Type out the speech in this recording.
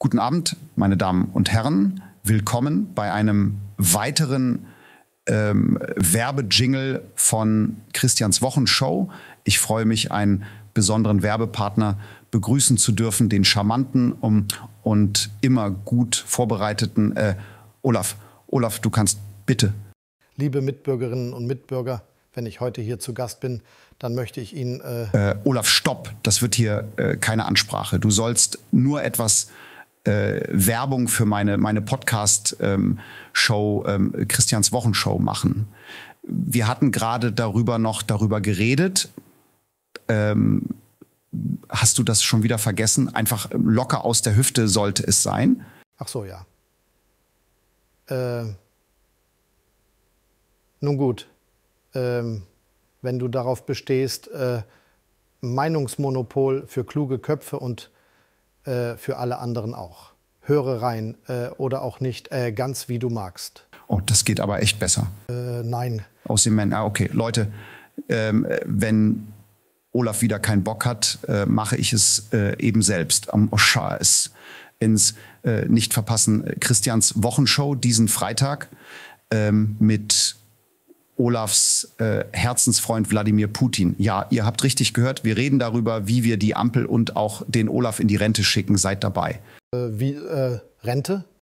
Guten Abend, meine Damen und Herren. Willkommen bei einem weiteren Werbejingle von Christians Wochenshow. Ich freue mich, einen besonderen Werbepartner begrüßen zu dürfen, den charmanten und immer gut vorbereiteten Olaf. Olaf, du kannst bitte. Liebe Mitbürgerinnen und Mitbürger, wenn ich heute hier zu Gast bin, dann möchte ich Ihnen... Olaf, stopp, das wird hier keine Ansprache. Du sollst nur etwas Werbung für meine Podcast-Show, Christians Wochenshow machen. Wir hatten gerade darüber geredet. Hast du das schon wieder vergessen? Einfach locker aus der Hüfte sollte es sein. Ach so, ja. Nun gut, wenn du darauf bestehst, Meinungsmonopol für kluge Köpfe und für alle anderen auch. Höre rein oder auch nicht, ganz wie du magst. Oh, das geht aber echt besser. Nein. Aus dem okay, Leute, wenn Olaf wieder keinen Bock hat, mache ich es eben selbst. Es ins nicht verpassen, Christians Wochenshow diesen Freitag mit Olafs Herzensfreund Wladimir Putin. Ja, ihr habt richtig gehört, wir reden darüber, wie wir die Ampel und auch den Olaf in die Rente schicken. Seid dabei. Rente?